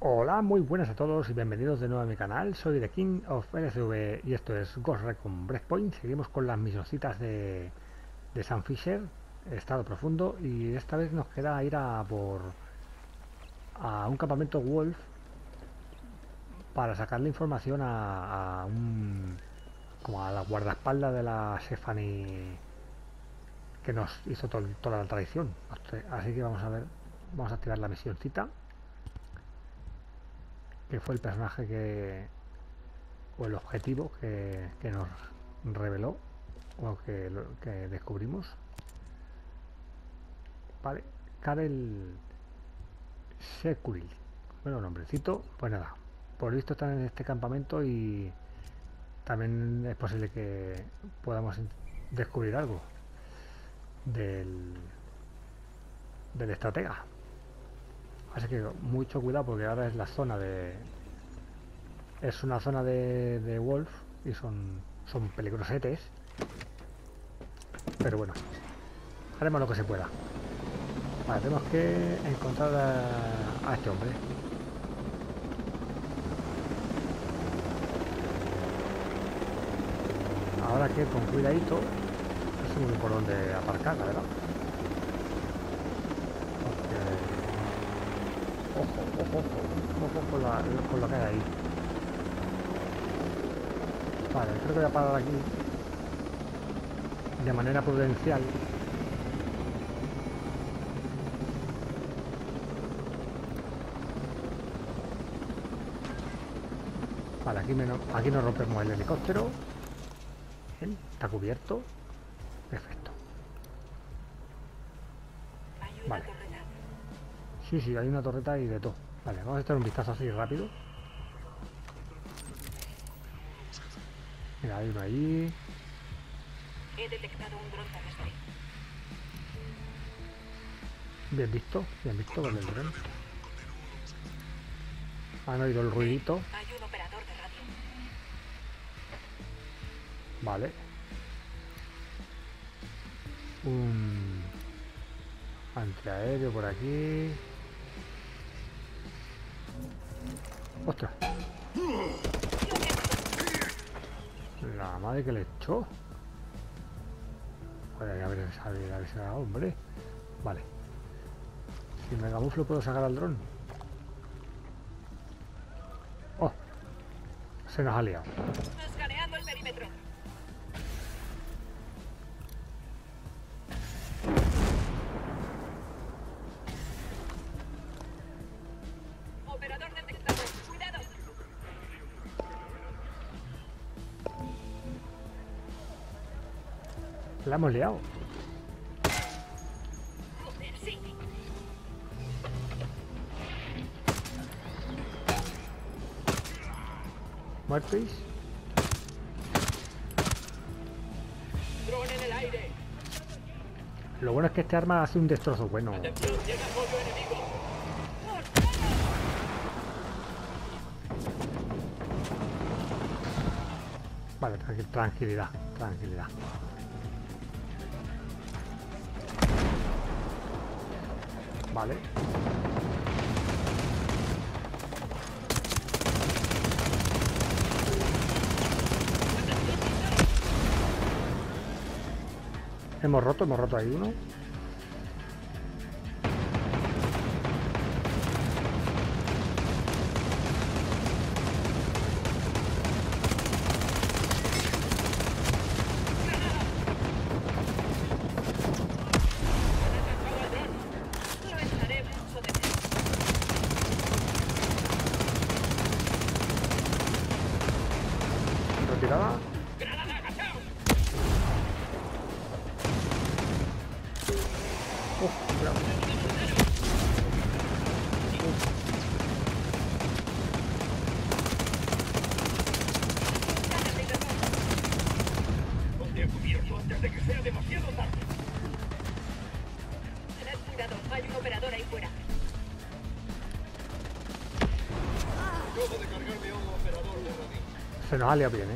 Hola, muy buenas a todos y bienvenidos de nuevo a mi canal. Soy The King of LSV y esto es Ghost Recon Breakpoint. Seguimos con las misioncitas de Sam Fisher, Estado Profundo, y esta vez nos queda ir a un campamento Wolf para sacarle información como a la guardaespaldas de la Stephanie que nos hizo toda la traición. Así que vamos a ver, vamos a activar la misioncita, que fue el personaje o el objetivo que nos reveló o que descubrimos. Vale, Karel Sekuril, bueno, nombrecito. Pues nada, por visto están en este campamento y también es posible que podamos descubrir algo del, del estratega. Así que mucho cuidado, porque ahora es la zona es una zona de Wolf y son peligrosetes, pero bueno, haremos lo que se pueda. Vale, tenemos que encontrar a este hombre. Ahora que con cuidadito, no sé muy bien por dónde aparcar, la verdad. Ojo con lo que hay ahí. Vale, creo que voy a parar aquí de manera prudencial. Vale, aquí nos rompemos el helicóptero. Bien, está cubierto. Perfecto. Vale. Sí, hay una torreta y de todo. Vale, vamos a echar un vistazo así rápido. Mira, hay uno allí. He detectado un dron terrestre. Bien visto con el dron. Han oído el ruidito. Hay un operador de radio. Vale. Un antiaéreo por aquí. ¡Ostras! La madre que le echó. Joder, a ver si era hombre. Vale. Si me camuflo puedo sacar al dron. ¡Oh! Se nos ha liado. Escaneando el perímetro. Operador detectado. Cuidado. La hemos liado. Joder, sí. ¿Muertos? Dron en el aire. Lo bueno es que este arma hace un destrozo bueno. Atención, llega apoyo enemigo. Vale, tranquilidad. Vale. Hemos roto ahí uno. Lo echaré mucho de menos. Retirada. Cuidado. Ponte a cubierto antes de que sea demasiado tarde. Tened cuidado, hay un operador ahí fuera. Acabo de cargarme a un operador de radio. Se nos ha liado bien,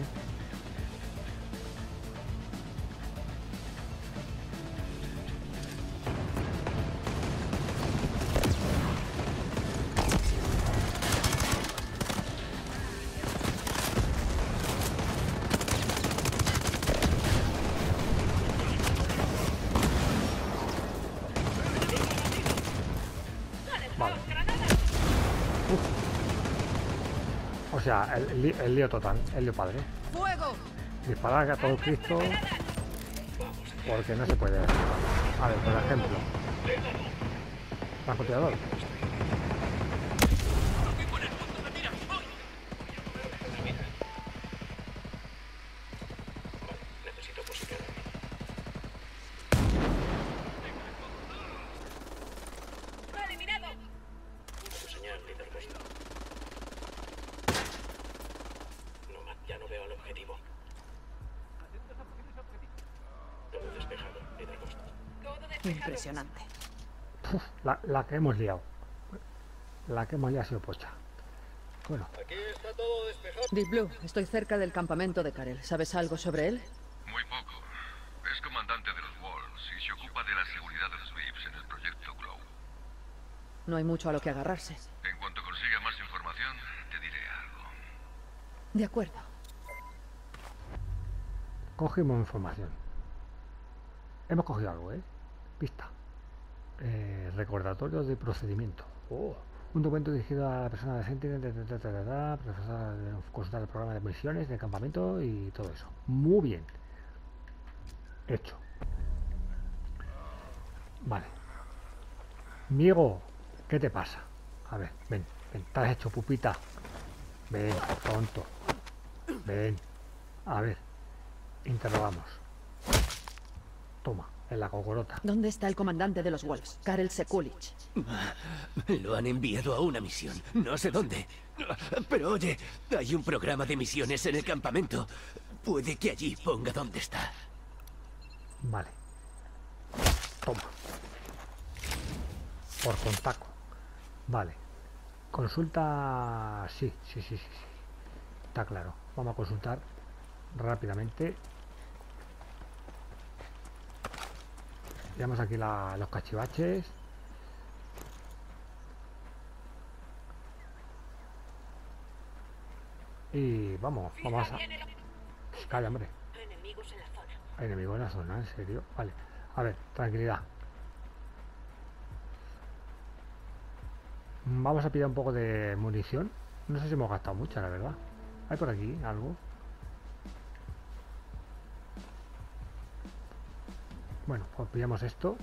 sea, el lío total, el lío padre. ¡Fuego! Disparar a todo Cristo, porque no se puede. A ver, por ejemplo, francotirador. Necesito posicionarme. ¡Eliminado! Tu señal, líder Ghost. No, ya no veo el objetivo. Todo despejado, líder Ghost. Todo despejado. Impresionante. Uf, la que hemos liado. La que hemos liado ha sido pocha. Bueno, Aquí está todo despejado. Deep Blue, estoy cerca del campamento de Karel. ¿Sabes algo sobre él? Muy poco. Es comandante de los Wolves y se ocupa de la seguridad de los VIPs en el proyecto Glow. No hay mucho a lo que agarrarse. En cuanto consiga más información, te diré algo. De acuerdo. cogimos información. Hemos cogido algo, ¿eh? Pista. Recordatorio de procedimiento. Oh. Un documento dirigido a la persona de Sentinel, consultar el programa de misiones de campamento y todo eso. Muy bien. Hecho. Vale. Miego, ¿qué te pasa? A ver, ven, ven, te has hecho pupita. Ven, tonto. Ven. A ver, interrogamos. Toma, en la cocorota. ¿Dónde está el comandante de los Wolves? Karel Sekulic. Lo han enviado a una misión, no sé dónde. Pero oye, hay un programa de misiones en el campamento. Puede que allí ponga dónde está. Vale. Toma. Por contacto. Vale. Consulta... Sí. Está claro. Vamos a consultar rápidamente. Veamos aquí los cachivaches. Y vamos a... Calla, hombre. Enemigos en la zona. Hay enemigos en la zona, ¿en serio? Vale. A ver, tranquilidad. Vamos a pillar un poco de munición. No sé si hemos gastado mucha, la verdad. ¿Hay por aquí algo? Bueno, pues pillamos esto.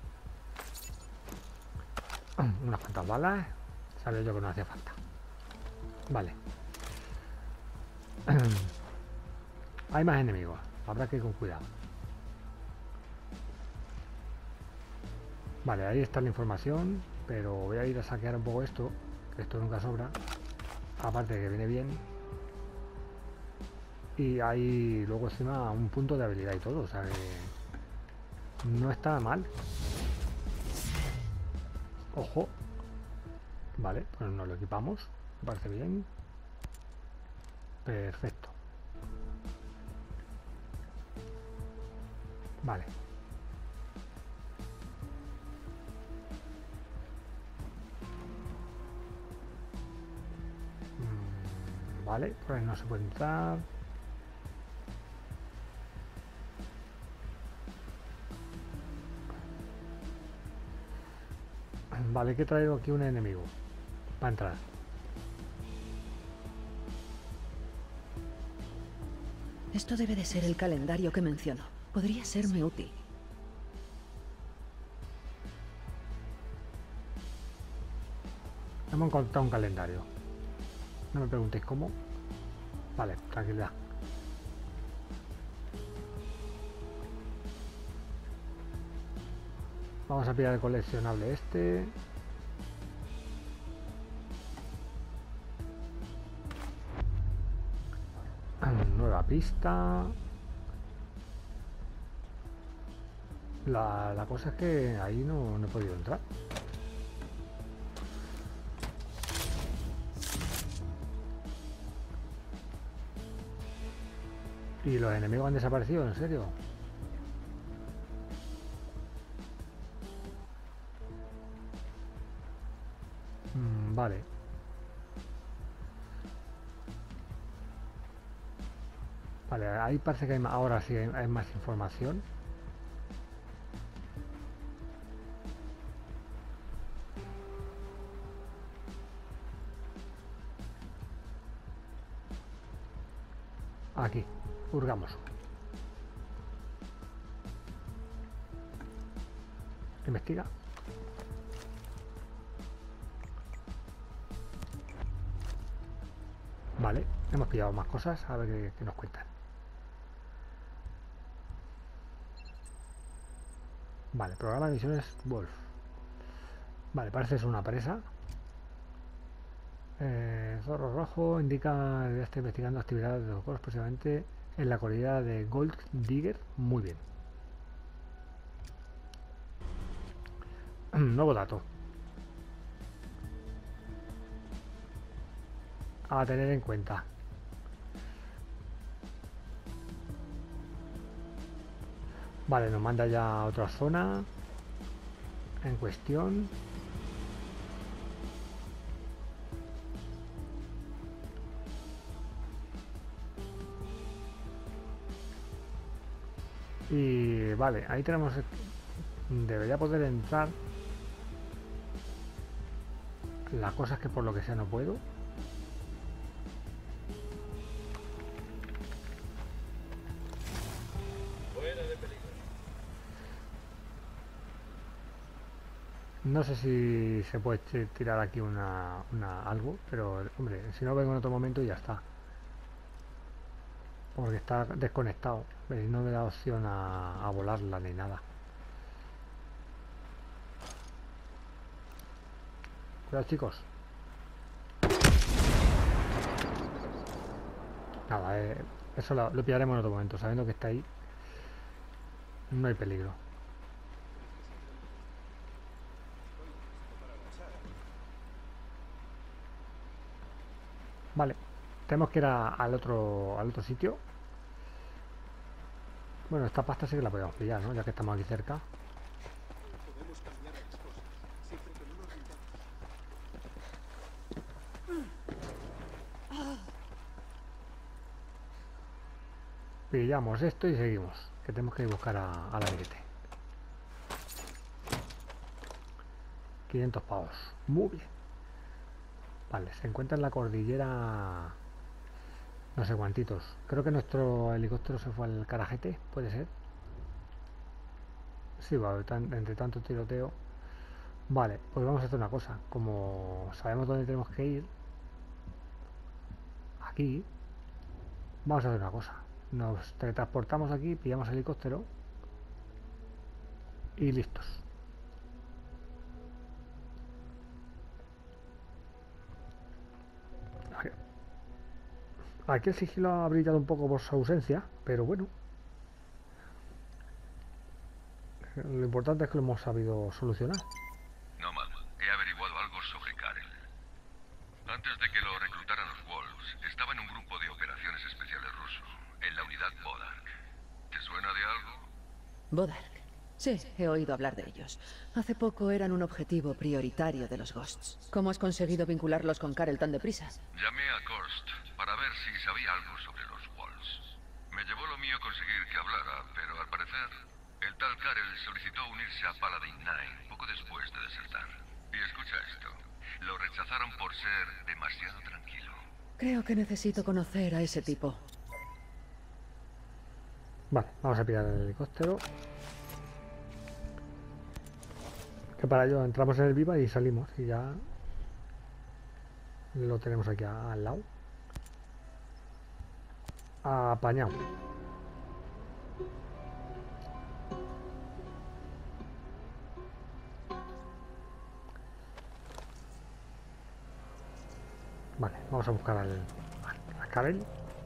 Unas cuantas balas. Sabía yo que no hacía falta. Vale. Hay más enemigos. Habrá que ir con cuidado. Vale, ahí está la información. Pero voy a ir a saquear un poco esto. Que esto nunca sobra. Aparte de que viene bien. Y hay luego encima un punto de habilidad y todo. O sea que no está mal. Ojo. Vale, pues nos lo equipamos. Me parece bien. Perfecto. Vale. Vale, pues no se puede entrar. Vale, que he traído aquí un enemigo para entrar. Esto debe de ser el calendario que mencionó. Podría serme útil. Hemos encontrado un calendario. No me preguntéis cómo. Vale, tranquilidad. Vamos a pillar el coleccionable este. Nueva pista. La cosa es que ahí no he podido entrar. ¿Y los enemigos han desaparecido? ¿En serio? Vale. Vale, ahí parece que hay más, ahora sí hay más información. Aquí, hurgamos. Investiga. Vale, hemos pillado más cosas, a ver qué nos cuentan. Vale, programa de misiones Wolf. Vale, parece que es una presa. Zorro rojo indica que está investigando actividades de los juegos, precisamente en la comunidad de Gold Digger. Muy bien. Nuevo dato a tener en cuenta. Vale, nos manda ya a otra zona en cuestión. Y vale, ahí tenemos, debería poder entrar. La cosa es que por lo que sea no puedo. Fuera de peligro. No sé si se puede tirar aquí algo, pero hombre, si no vengo en otro momento y ya está. Porque está desconectado. ¿Veis? No me da opción a volarla ni nada. Cuidado, chicos. Nada, eso lo pillaremos en otro momento. Sabiendo que está ahí, no hay peligro. Vale, tenemos que ir al otro sitio. Bueno, esta pasta sí que la podemos pillar, ¿no? Ya que estamos aquí cerca. Pillamos esto y seguimos, que tenemos que ir a buscar a la grete. 500 pavos. Muy bien. Vale, se encuentra en la cordillera. No sé cuantitos. Creo que nuestro helicóptero se fue al Carajete, puede ser. Sí, va, entre tanto tiroteo. Vale, pues vamos a hacer una cosa. Como sabemos dónde tenemos que ir, aquí, vamos a hacer una cosa. Nos teletransportamos aquí, pillamos el helicóptero y listos. Aquí el sigilo ha brillado un poco por su ausencia, pero bueno. Lo importante es que lo hemos sabido solucionar. Nomad, he averiguado algo sobre Karel. Antes de que lo reclutaran los Wolves, estaba en un grupo de operaciones especiales ruso, en la unidad Bodark. ¿Te suena de algo? Bodark. Sí, he oído hablar de ellos. Hace poco eran un objetivo prioritario de los Ghosts. ¿Cómo has conseguido vincularlos con Karel tan deprisa? Llamé a Korst para ver si sabía algo sobre los Wolves. Me llevó lo mío conseguir que hablara, pero al parecer, el tal Karel solicitó unirse a Paladin 9 poco después de desertar. Y escucha esto, lo rechazaron por ser demasiado tranquilo. Creo que necesito conocer a ese tipo. Vale, vamos a pillar el helicóptero. Que para ello entramos en el Viva y salimos y ya lo tenemos aquí al lado. Apañado. Vale, vamos a buscar a Karel.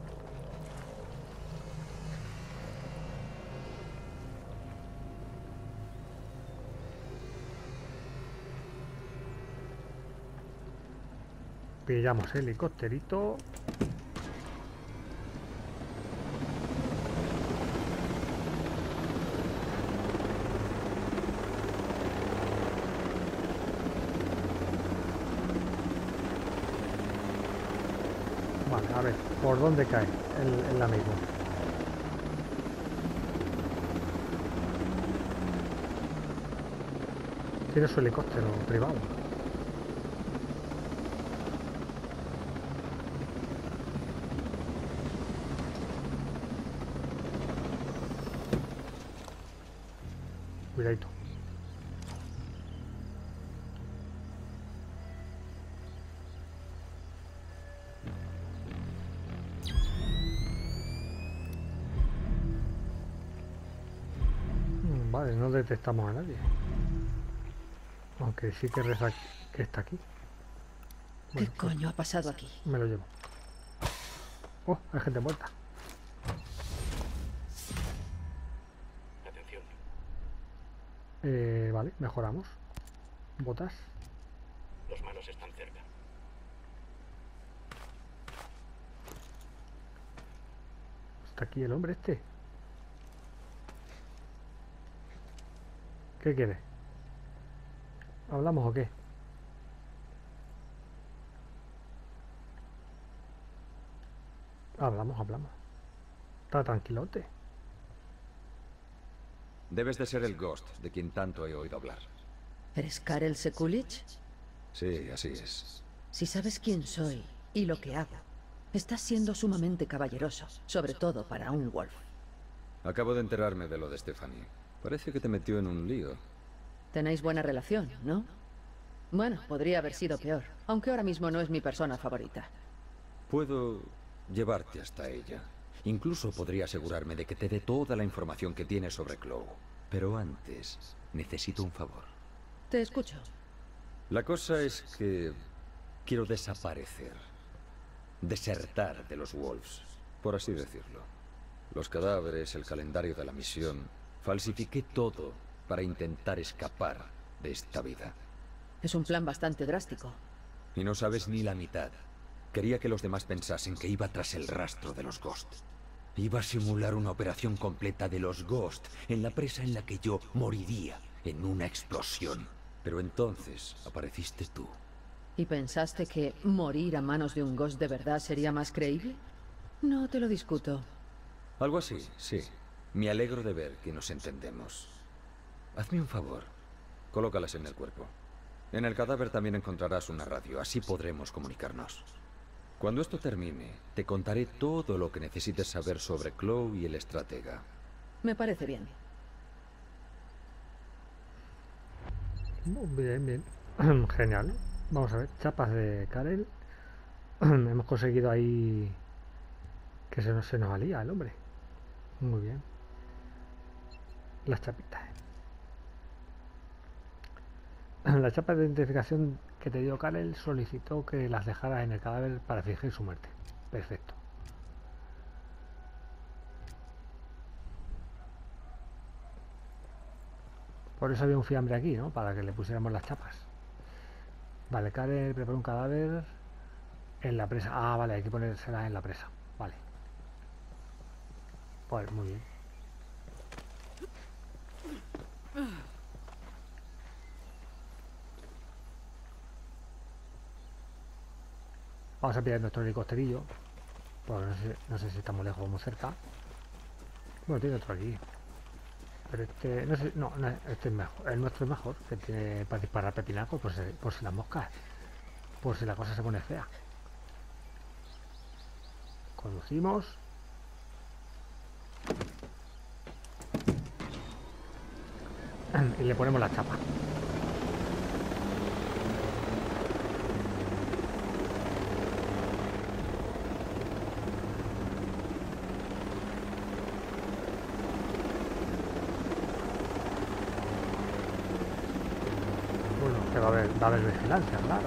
Pillamos el helicópterito. Vale, a ver, ¿por dónde cae el amigo? Tiene su helicóptero privado. Cuidadito. Vale, no detectamos a nadie. Aunque sí que reza que está aquí. ¿Qué coño ha pasado aquí? Me lo llevo. Oh, hay gente muerta. Atención. Vale, mejoramos. Botas. Los malos están cerca. Está aquí el hombre este. ¿Qué quiere? ¿Hablamos o qué? Hablamos. Está tranquilote. Debes de ser el Ghost, de quien tanto he oído hablar. ¿Eres Karel Sekulic? Sí, así es. Si sabes quién soy y lo que hago, estás siendo sumamente caballeroso, sobre todo para un Wolf. Acabo de enterarme de lo de Stephanie. Parece que te metió en un lío. Tenéis buena relación, ¿no? Bueno, podría haber sido peor, aunque ahora mismo no es mi persona favorita. Puedo llevarte hasta ella. Incluso podría asegurarme de que te dé toda la información que tienes sobre Chloe. Pero antes, necesito un favor. Te escucho. La cosa es que quiero desaparecer. Desertar de los Wolves, por así decirlo. Los cadáveres, el calendario de la misión. Falsifiqué todo para intentar escapar de esta vida. Es un plan bastante drástico. Y no sabes ni la mitad. Quería que los demás pensasen que iba tras el rastro de los Ghost. Iba a simular una operación completa de los Ghost en la presa en la que yo moriría en una explosión. Pero entonces apareciste tú. ¿Y pensaste que morir a manos de un Ghost de verdad sería más creíble? No te lo discuto. Algo así, sí. Me alegro de ver que nos entendemos. Hazme un favor. Colócalas en el cuerpo. En el cadáver también encontrarás una radio, así podremos comunicarnos. Cuando esto termine, te contaré todo lo que necesites saber sobre Chloe y el estratega. Me parece bien. Bien. Genial. Vamos a ver, chapas de Karel. Hemos conseguido ahí que se nos alía el hombre. Muy bien. Las chapitas. La chapa de identificación que te dio Karel solicitó que las dejaras en el cadáver para fingir su muerte. Perfecto. Por eso había un fiambre aquí, ¿no? Para que le pusiéramos las chapas. Vale, Karel preparó un cadáver en la presa. Ah, vale, hay que ponérsela en la presa. Vale. Pues muy bien. Vamos a pillar nuestro helicópterillo. Pues no sé si estamos lejos o muy cerca. Bueno, tiene otro aquí. Pero este, no sé, no, este es mejor. El nuestro es mejor, que tiene para disparar pepinacos por si las moscas. Por si la cosa se pone fea. Conducimos. Y le ponemos la chapa. Bueno, que va a haber vigilancia, claro.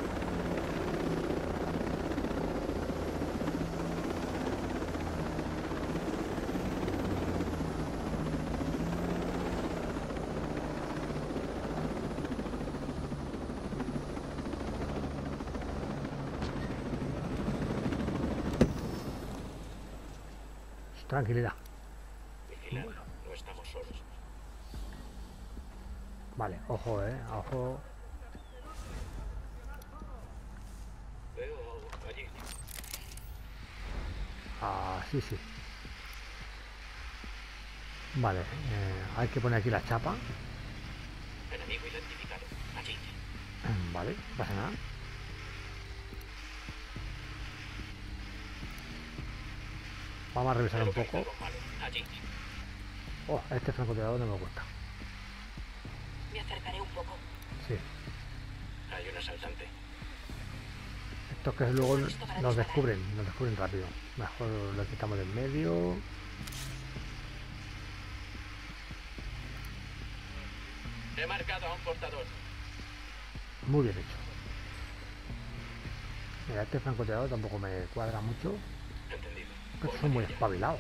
Tranquilidad. Vigilad, no estamos solos. Vale, ojo, ojo. Veo allí. Ah, sí. Vale, hay que poner aquí la chapa. Enemigo identificado. Allí. Vale, no pasa nada. Vamos a revisar un poco. Allí. Oh, este francotirador no me gusta. Sí. Hay un asaltante. Estos que luego nos descubren rápido. Mejor lo quitamos de en medio. He marcado a un portador. Muy bien hecho. Mira, este francotirador tampoco me cuadra mucho. Entendido. Estos son muy espabilados.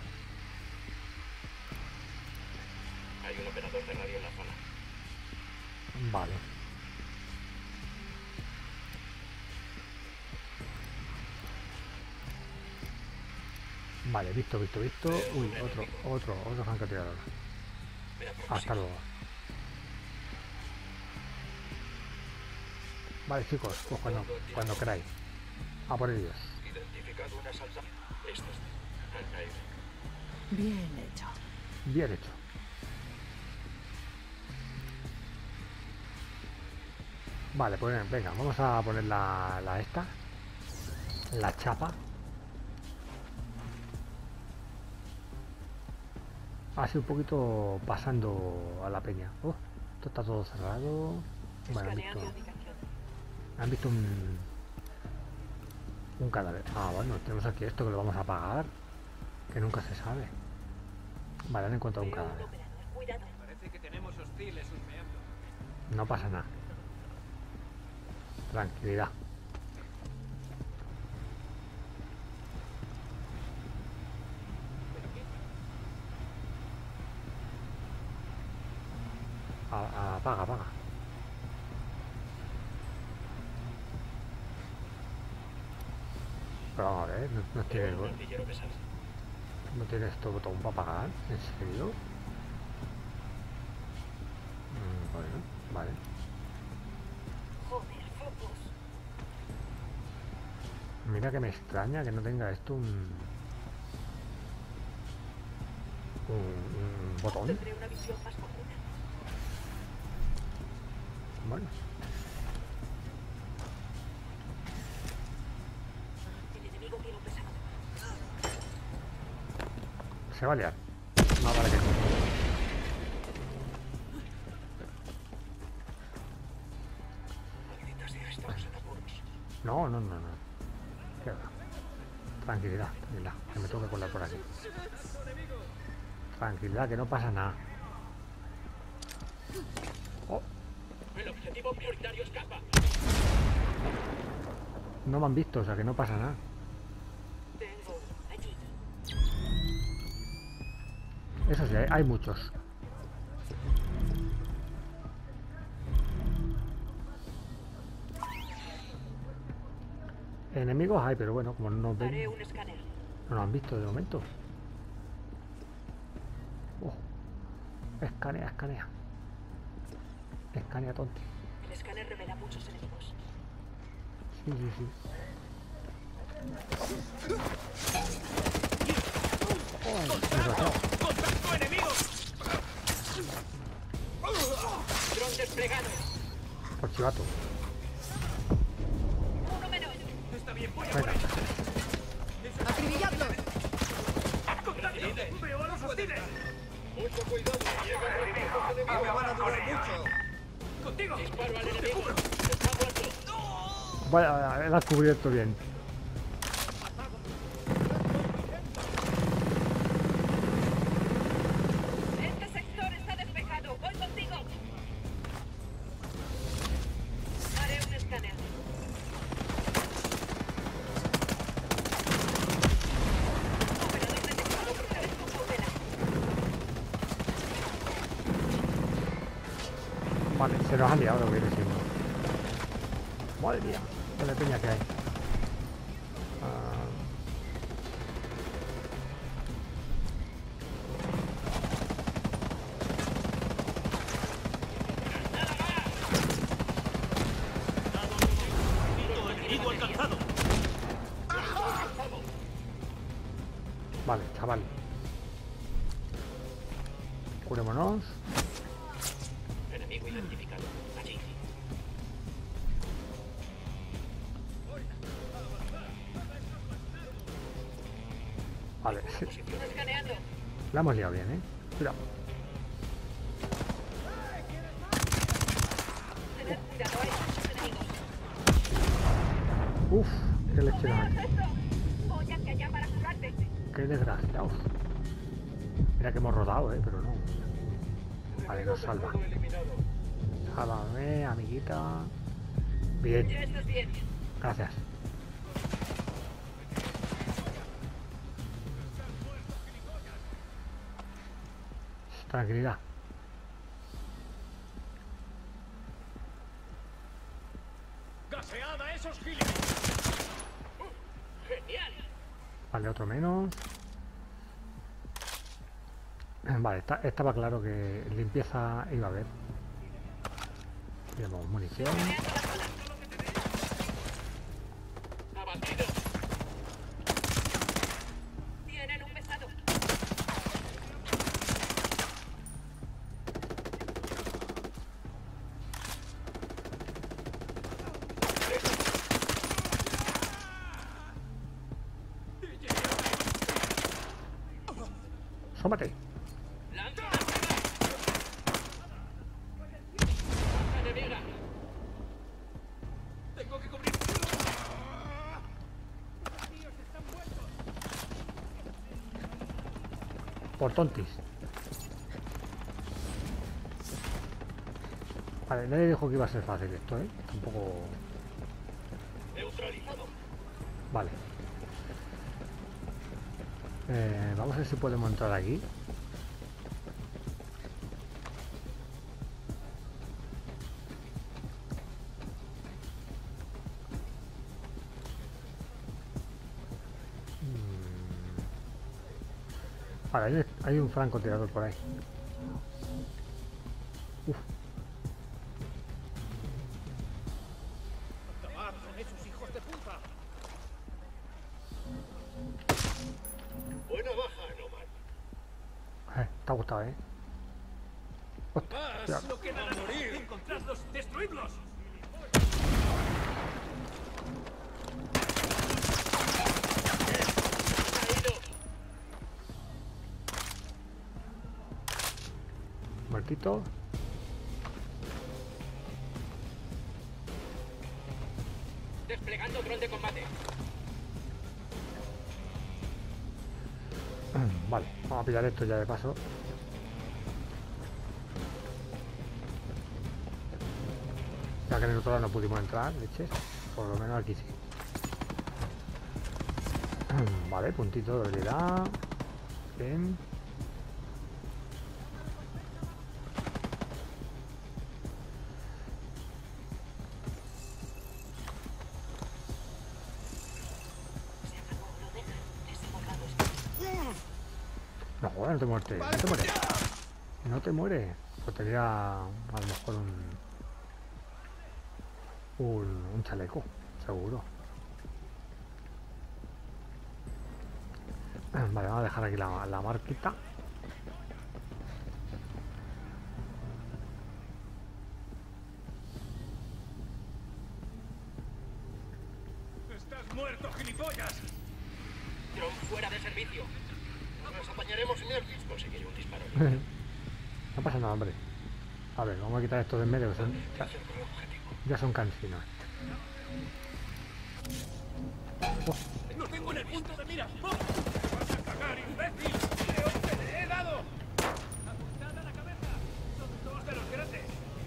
Hay un operador de radio en la zona. Vale. Vale, visto. Uy, otro francotirador. Me aproximo. Hasta luego. Vale, chicos, pues cuando queráis. A por ellos. Identificado un asaltante. Estos han caído. Bien hecho. Bien hecho. Vale, pues venga, vamos a poner la esta. La chapa. Así un poquito pasando a la peña. Esto está todo cerrado. Bueno, han visto un cadáver. Ah, bueno, tenemos aquí esto que lo vamos a apagar. Que nunca se sabe. Vale, han encontrado un cadáver. Parece que tenemos hostiles husmeando. No pasa nada. Tranquilidad. Apaga. Pero vamos a ver, no tiene, Un artillero pesado. no tiene esto botón para apagar. ¿En serio? Bueno, vale. Mira que me extraña que no tenga esto un botón. Bueno. Se va a liar. Más vale que no. Maldita sea, estamos en apuros. No. Qué va. Tranquilidad. Que me tengo que colar por aquí. Tranquilidad, que no pasa nada. Oh, El objetivo prioritario escapa. no me han visto, o sea que no pasa nada. Tengo allí. Eso sí, hay muchos. Enemigos hay, pero bueno, como no nos Haré ven, un escáner. no nos han visto de momento. Escanea. Escanea, tonto. El escáner revela muchos enemigos. Sí. Oh, desgraciado. ¡Contacto enemigo! ¡Dron desplegado! Por chivato. Uno menos. Está bien, voy a Venga. ¡Acribilladlo! ¡Contacto! ¡Veo a los hostiles! ¡Mucho cuidado! ¡Llegan refuerzos enemigos! ¡Me van a durar mucho! ¡Contigo! ¡Disparo al enemigo! ¡Está muerto! Vaya, la has cubierto bien. Este sector está despejado. ¡Voy contigo! Haré un escáner. Operador detectado por Jalisco Cautela. Vale, se nos ha liado lo que viene siendo. Madre mía, la peña que hay. ¡Enemigo alcanzado! Vale, chaval. Curémonos. Enemigo identificado. Allí. Vale, sí. Posición escaneando. La hemos liado bien, Cuidado. Uf, qué leche la mete. Qué desgraciados. Mira que hemos rodado, pero no. Vale, nos salva. Sálvame, amiguita. Bien. Gracias. Tranquilidad. ¡Gaseada esos giles! ¡Genial! Vale, otro menos. Vale, estaba claro que limpieza iba a haber. Tenemos munición. ¡Abatido! Tienen un pesado. ¡Sómate! ¡Lanza! ¡Enemiga! Tengo que cubrir. Por tontis. Vale, nadie dijo que iba a ser fácil esto, Tampoco... Neutralizado. Vale. Vamos a ver si podemos entrar aquí. Vale, hay un francotirador por ahí. Uf. ¡Acabar con esos hijos de puta! Buena baja, Nomad. Te ha gustado, Hostia, ¡Más! ¡No queda nada! ¡Encontradlos! ¡Destruidlos! muertito. Desplegando dron de combate. Vale, vamos a pillar esto ya de paso. Ya que en el otro lado no pudimos entrar, leches. Por lo menos aquí sí. Vale, puntito de habilidad. Bien. No, joder, no te mueres. No te mueres. No te mueres. Pues tenía a lo mejor un chaleco, seguro. Vale, vamos a dejar aquí la marquita. ¡Estás muerto, gilipollas! Dron fuera de servicio. Nos apañaremos en el disco. Conseguiré un disparo. No pasa nada, hombre. A ver, vamos a quitar esto de en medio, que son, ya son cansinos. ¡Lo tengo en el punto de mira! ¡Oh! ¡Te vas a cagar, imbécil! ¡Te he dado! ¡Apuntada a la cabeza! ¡Son dos de los grandes!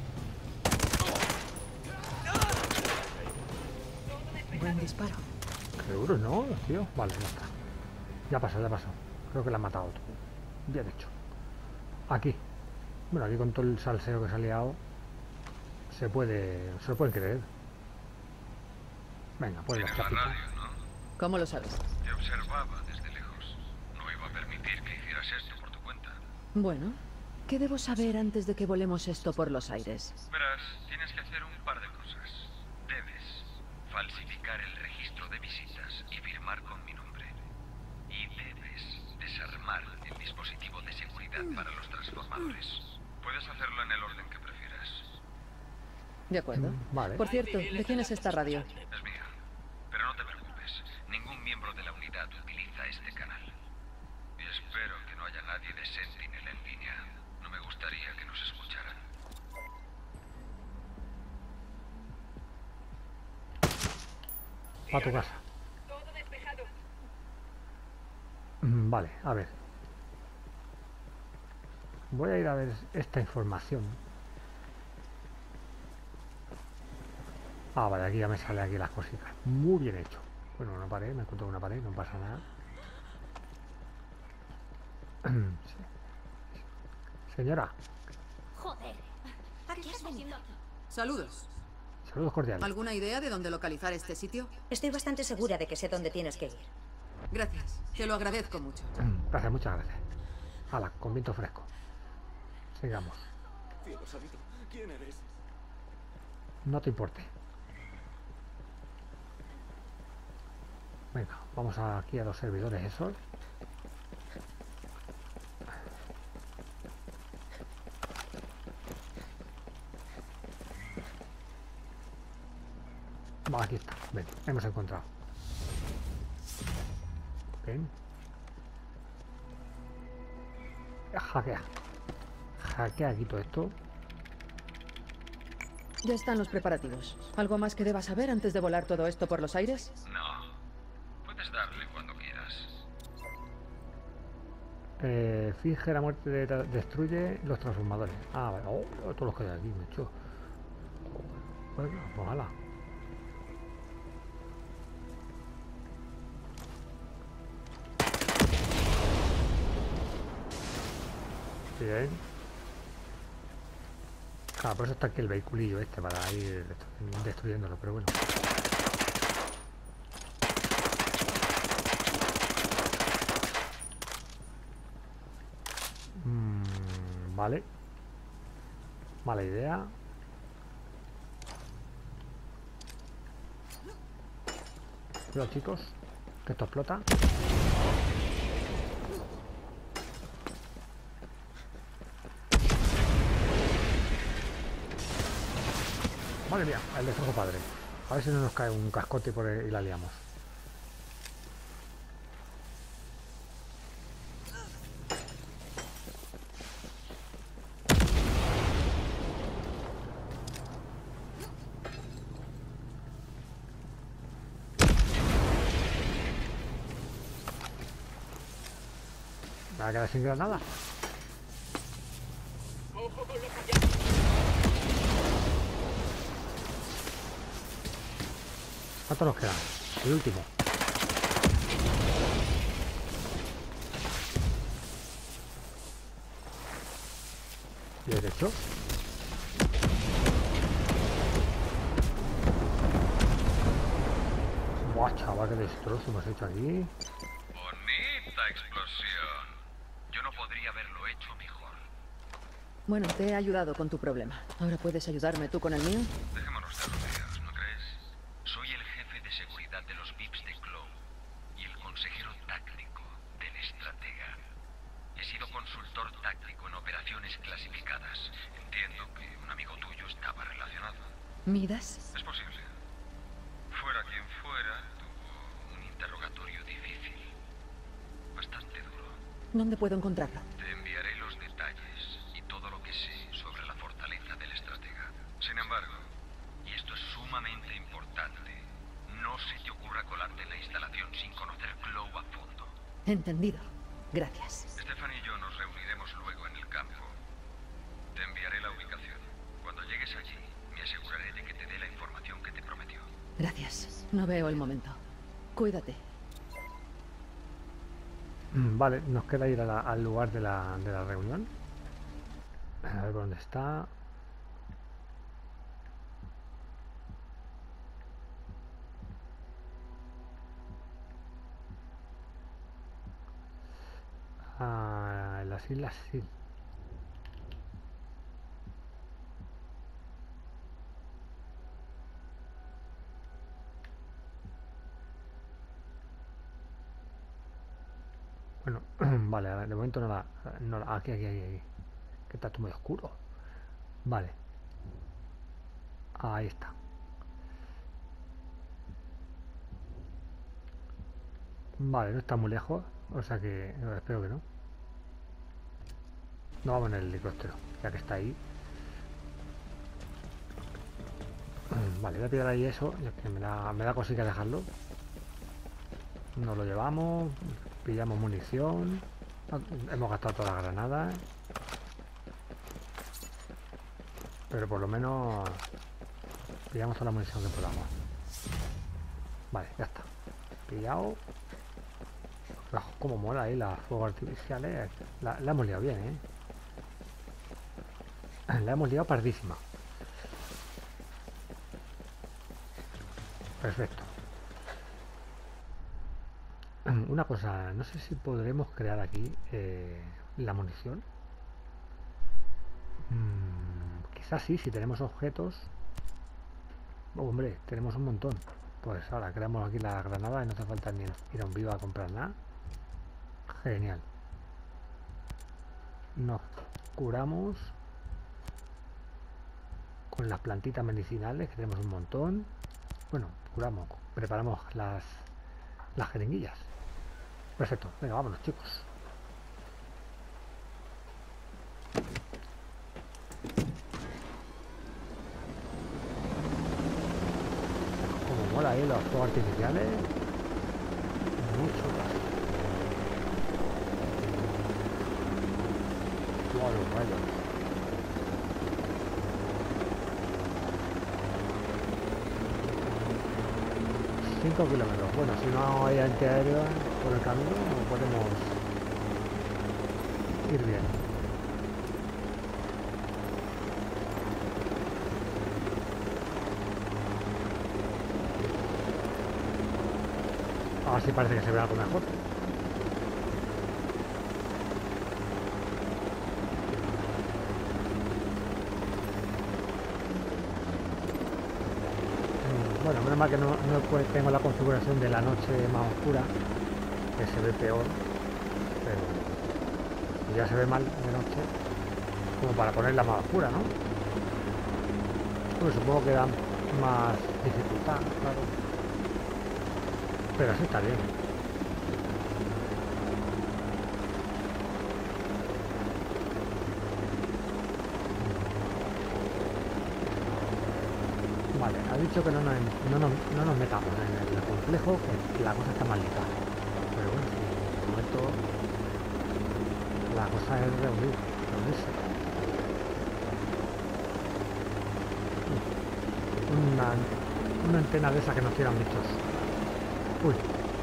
Buen disparo. Seguro, ¿no, tío? Vale, ya está. Ya pasó, ya pasó. Creo que la ha matado otro. Bien hecho. Aquí. Bueno, aquí con todo el salseo que se ha liado, se lo pueden creer. Venga, pues la Tienes la chapita. radio, ¿no? ¿Cómo lo sabes? Te observaba desde lejos. No iba a permitir que hicieras esto por tu cuenta. Bueno, ¿qué debo saber antes de que volemos esto por los aires? Verás, tienes que hacer un par de cosas. Debes falsificar el registro de visitas y firmar con mi nombre. Y debes desarmar el dispositivo de seguridad para los transformadores. Puedes hacerlo en el orden que prefieras. De acuerdo. Vale. Por cierto, ¿de quién es esta radio? Es mía. Pero no te preocupes. Ningún miembro de la unidad utiliza este canal. Y espero que no haya nadie de Sentinel en línea. No me gustaría que nos escucharan. para tu casa. Todo despejado. Vale, a ver. Voy a ir a ver esta información. Ah, vale, aquí ya me sale aquí las cositas. Muy bien hecho. Bueno, una pared, me encuentro una pared, no pasa nada. Señora, Joder. ¿Qué estás haciendo aquí? Saludos. saludos cordiales. ¿Alguna idea de dónde localizar este sitio? Estoy bastante segura de que sé dónde tienes que ir. Gracias. Te lo agradezco mucho. Gracias, muchas gracias. Hala, con viento fresco. Sigamos. Cielo santo, ¿quién eres? No te importe. Venga, vamos aquí a los servidores esos. Va, aquí está. Ven, hemos encontrado. Ven. Hackea. Hackea aquí todo esto. Ya están los preparativos. ¿Algo más que debas saber antes de volar todo esto por los aires? No. Puedes darle cuando quieras. Finge la muerte destruye los transformadores. Ah, vale. Oh, todos los que hay aquí, mucho. Bueno, pues hala. Bien. Claro, por eso está aquí el vehiculillo este para ir destruyéndolo, pero bueno. Vale. Mala idea. Cuidado, chicos, que esto explota. Madre mía, el destrozo padre. A ver si no nos cae un cascote por ahí y la liamos. Me va a quedar sin granada. ¿Cuántos nos quedan? El último. Bien hecho. Buah, chaval, qué destrozo hemos hecho aquí. Bonita explosión. Yo no podría haberlo hecho mejor. Bueno, te he ayudado con tu problema. ¿Ahora puedes ayudarme tú con el mío? Dejémonos de rodeos, ¿no crees? Soy el jefe de seguridad de los VIPs de Clow y el consejero táctico del estratega. He sido consultor táctico en operaciones clasificadas. Entiendo que un amigo tuyo estaba relacionado. ¿Midas? Es posible. Fuera quien fuera, tuvo un interrogatorio difícil. Bastante duro. ¿Dónde puedo encontrarlo? Te enviaré los detalles y todo lo que sé sobre la fortaleza del estratega. Sin embargo, y esto es sumamente importante, no se te ocurra colarte en la instalación sin conocer Clow a fondo. Entendido. Gracias. Stefan y yo nos reuniremos luego en el campo. Te enviaré la ubicación. Cuando llegues allí, me aseguraré de que te dé la información que te prometió. Gracias. No veo el momento. Cuídate. Vale, nos queda ir al lugar de la reunión. A ver por dónde está. Ah, en las islas sí. Bueno, vale, a ver, de momento aquí, que está todo muy oscuro. Vale. Ahí está. Vale, no está muy lejos, o sea que espero que no. No vamos en el helicóptero, ya que está ahí. Vale, voy a tirar ahí eso, y es que me da cosita dejarlo. Nos lo llevamos, pillamos munición. Hemos gastado todas las granadas. Pero por lo menos pillamos toda la munición que podamos. Vale, ya está. Pillado. Como mola ahí las fuegos artificiales. La hemos liado bien, ¿eh? La hemos liado pardísima. Perfecto. Una cosa, no sé si podremos crear aquí la munición. Quizás sí, si tenemos objetos. Oh, hombre, tenemos un montón. Pues ahora creamos aquí la granada y no hace falta ni ir a un vivo a comprar nada. Genial. Nos curamos con las plantitas medicinales, que tenemos un montón. Bueno, curamos, preparamos las jeringuillas. Perfecto, venga, vámonos, chicos. Como mola ahí los fuegos artificiales. Mucho más. Wow, los rayos. 5 kilómetros. Bueno, si no hay antiaéreo por el camino, podemos ir bien. Ahora sí parece que se ve algo mejor. Bueno, menos mal que no tengo la configuración de la noche más oscura, que se ve peor, pero ya se ve mal de noche, como para ponerla más oscura, ¿no? Pues supongo que da más dificultad, claro. Pero así está bien. Vale, ha dicho que no nos metamos en el complejo, que la cosa está malita. Pero bueno, sí, en el momento la cosa es reunirse. Una antena de esas que nos tiran bichos. Uy.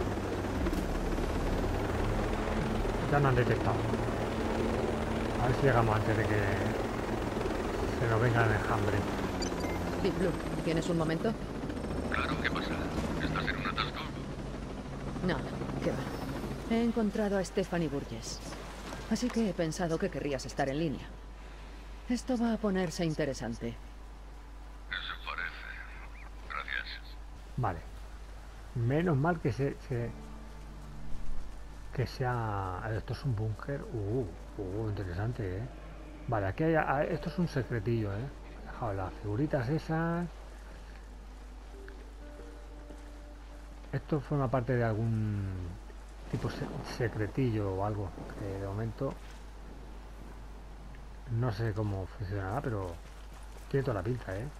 Ya nos han detectado. A ver si llegamos antes de que se nos venga el enjambre. Big Blue, ¿tienes un momento? Claro, ¿qué pasa? ¿Estás en un atasco? No, qué va. He encontrado a Stephanie Burgess. Así que he pensado que querrías estar en línea. Esto va a ponerse interesante. Eso parece. Gracias. Vale. Menos mal que que sea... Esto es un búnker. Interesante, ¿eh? Vale, aquí hay... Esto es un secretillo, ¿eh? He dejado las figuritas esas. Esto forma parte de algún tipo secretillo o algo que de momento no sé cómo funcionará, pero tiene toda la pinta, ¿eh?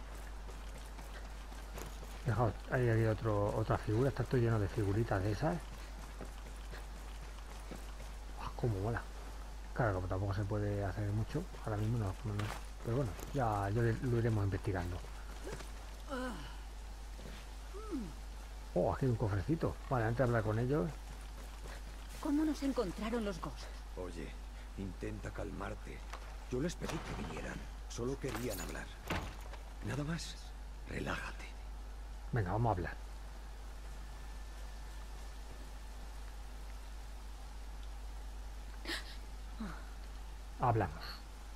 Fijaos, hay aquí otra figura, está todo lleno de figuritas de esas. Cómo mola. Claro, como tampoco se puede hacer mucho, ahora mismo no, pero bueno, ya lo iremos investigando. Oh, aquí hay un cofrecito. Vale, antes de hablar con ellos. ¿Cómo nos encontraron los Ghosts? Oye, intenta calmarte. Yo les pedí que vinieran. Solo querían hablar. Nada más. Relájate. Venga, vamos a hablar. Hablamos.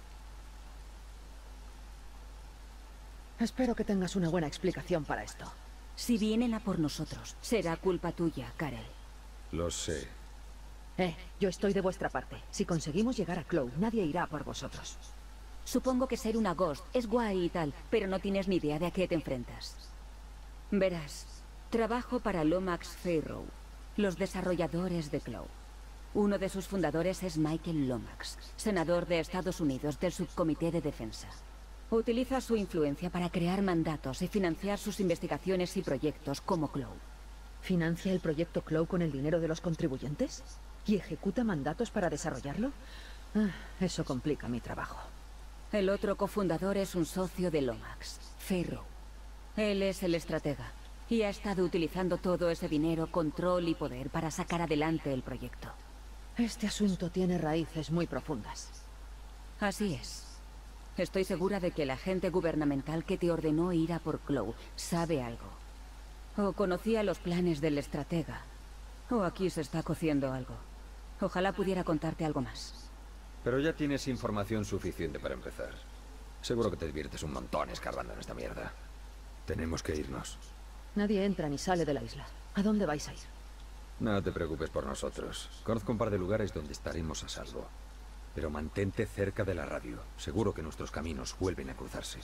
Espero que tengas una buena explicación para esto. Si vienen a por nosotros, será culpa tuya, Karel. Lo sé. Yo estoy de vuestra parte. Si conseguimos llegar a Chloe, nadie irá por vosotros. Supongo que ser una Ghost es guay y tal, pero no tienes ni idea de a qué te enfrentas. Verás, trabajo para Lomax Farrow, los desarrolladores de Chloe. Uno de sus fundadores es Michael Lomax, senador de Estados Unidos del Subcomité de Defensa. Utiliza su influencia para crear mandatos y financiar sus investigaciones y proyectos como Clow. ¿Financia el proyecto Clow con el dinero de los contribuyentes? ¿Y ejecuta mandatos para desarrollarlo? Eso complica mi trabajo. El otro cofundador es un socio de Lomax, Feyrow. Él es el estratega y ha estado utilizando todo ese dinero, control y poder para sacar adelante el proyecto. Este asunto tiene raíces muy profundas. Así es. Estoy segura de que el agente gubernamental que te ordenó ir a por Clow sabe algo. O conocía los planes del estratega. O aquí se está cociendo algo. Ojalá pudiera contarte algo más. Pero ya tienes información suficiente para empezar. Seguro que te diviertes un montón escarbando en esta mierda. Tenemos que irnos. Nadie entra ni sale de la isla. ¿A dónde vais a ir? No te preocupes por nosotros. Conozco un par de lugares donde estaremos a salvo. Pero mantente cerca de la radio. Seguro que nuestros caminos vuelven a cruzarse.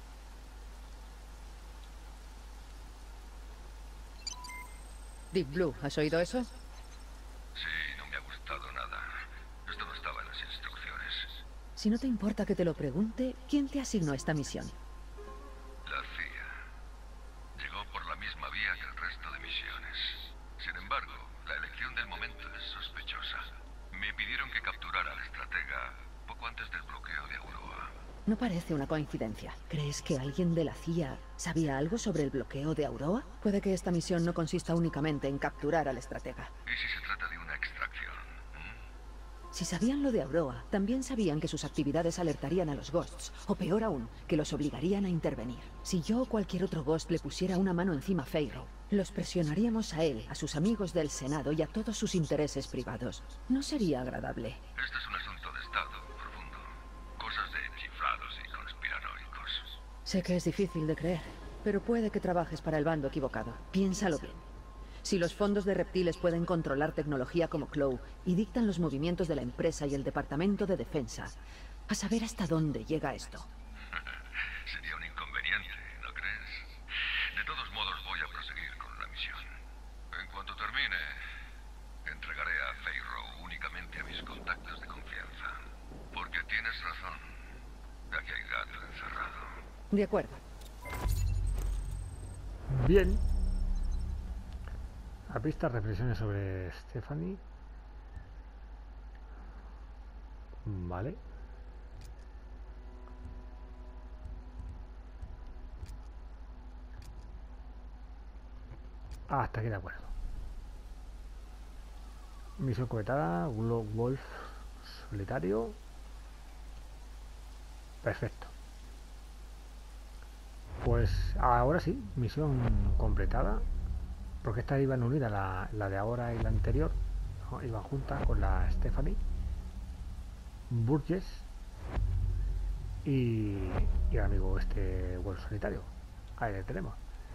Deep Blue, ¿has oído eso? Sí, no me ha gustado nada. Esto no estaba en las instrucciones. Si no te importa que te lo pregunte, ¿quién te asignó esta misión? La CIA. Llegó por la misma vía que el resto de misiones. Sin embargo, la elección del momento es sospechosa. Me pidieron que capturara al estratega poco antes del bloqueo de Auroa. No parece una coincidencia. ¿Crees que alguien de la CIA sabía algo sobre el bloqueo de Auroa? Puede que esta misión no consista únicamente en capturar al estratega. ¿Y si se trata de una extracción? Si sabían lo de Auroa, también sabían que sus actividades alertarían a los Ghosts, o peor aún, que los obligarían a intervenir. Si yo o cualquier otro Ghost le pusiera una mano encima a Feyrow, los presionaríamos a él, a sus amigos del Senado y a todos sus intereses privados. No sería agradable. Este es un asunto de Estado profundo. Cosas de chiflados y conspiranoicos. Sé que es difícil de creer, pero puede que trabajes para el bando equivocado. Piénsalo bien. Si los fondos de reptiles pueden controlar tecnología como Clow y dictan los movimientos de la empresa y el Departamento de Defensa, a saber hasta dónde llega esto. Sería un inconveniente, ¿no crees? De todos modos voy a proseguir con la misión. En cuanto termine, entregaré a Feyrow únicamente a mis contactos de confianza. Porque tienes razón. Aquí hay gato encerrado. De acuerdo. Bien. A pista, reflexiones sobre Stephanie. Vale. Hasta aquí de acuerdo. Misión completada. Wolf solitario. Perfecto. Pues ahora sí, misión completada. Porque estas iban unidas, la de ahora y la anterior, ¿no? Iban juntas con la Stephanie Burgess y el amigo este Wolf solitario. Ahí le tenemos.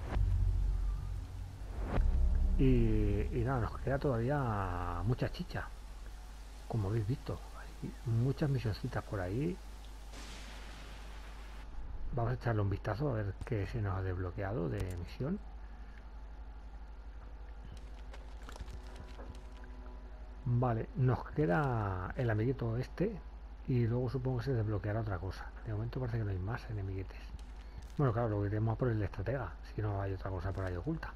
Y nada, nos queda todavía mucha chicha, como habéis visto. Hay muchas misioncitas por ahí. Vamos a echarle un vistazo a ver qué se nos ha desbloqueado de misión. Vale, nos queda el amiguito este y luego supongo que se desbloqueará otra cosa. De momento parece que no hay más enemiguetes. Bueno, claro, lo iremos a por el estratega, si no hay otra cosa por ahí oculta.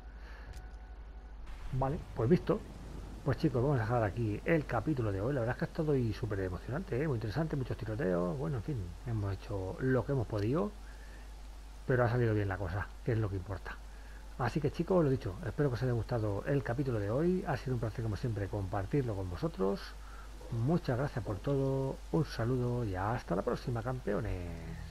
Vale, pues visto. Pues chicos, vamos a dejar aquí el capítulo de hoy. La verdad es que ha estado súper emocionante, muy interesante, muchos tiroteos. Bueno, en fin, hemos hecho lo que hemos podido, pero ha salido bien la cosa, que es lo que importa. Así que chicos, lo dicho, espero que os haya gustado el capítulo de hoy. Ha sido un placer como siempre compartirlo con vosotros. Muchas gracias por todo, un saludo y hasta la próxima, campeones.